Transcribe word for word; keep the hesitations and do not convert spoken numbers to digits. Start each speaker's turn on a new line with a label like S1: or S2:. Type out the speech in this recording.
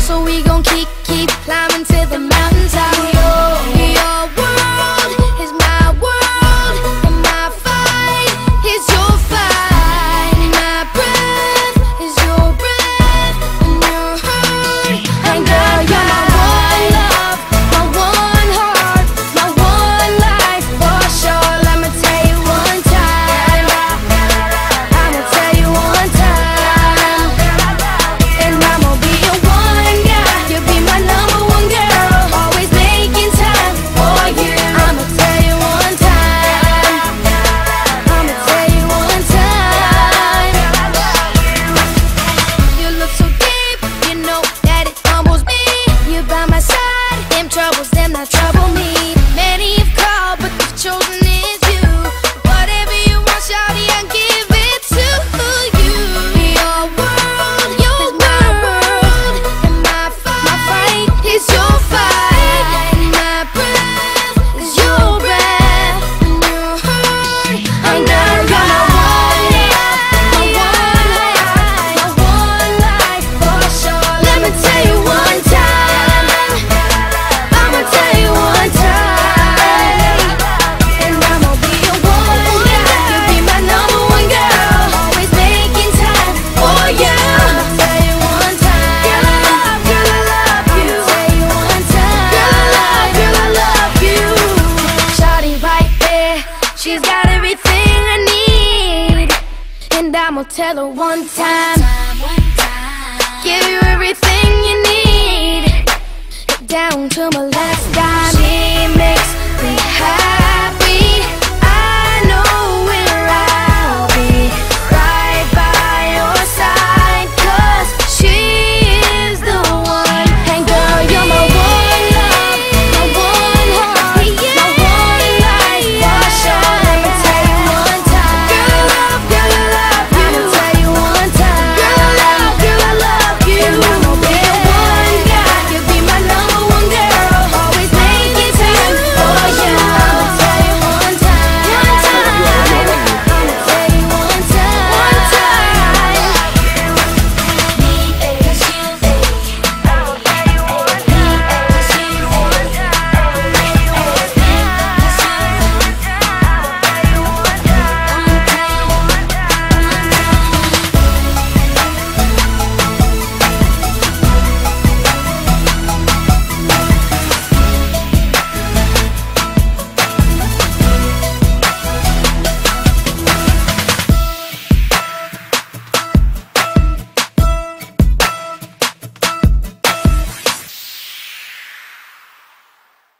S1: So we gon' keep, keep climbing to the mountaintop. Your, your world is my world, and my fight is your fight. My breath is your breath, and your hurt. And girl, you're my one love, my one heart, my one life for sure. Let me tell you one time, I'ma tell you one time, and I'ma be your one guy. You'll be my number one girl, always making time for you. I'ma tell you one time, I'ma tell you one time. You look so deep, you know that it humbles me. You by my side, them troubles, them not trouble me. Many have called, but the chosen is you. Whatever you want, shawty, I'll give it to you. Your world, your world, and my fight, my fight is your fight. My breath is your breath, and your hurt. And girl, you're my one love, my one heart, my one life for sure. Let me tell you one time, I'ma tell you one time, and I'ma be your one guy. You'll be my number one girl, always making time for you. I'ma tell you one time, girl, I love, girl, I love you. Tell you one time, girl, I love, girl, I love you. Shawty right there, she's got everything I need, and I'ma tell her one time, give you everything you need, down to my last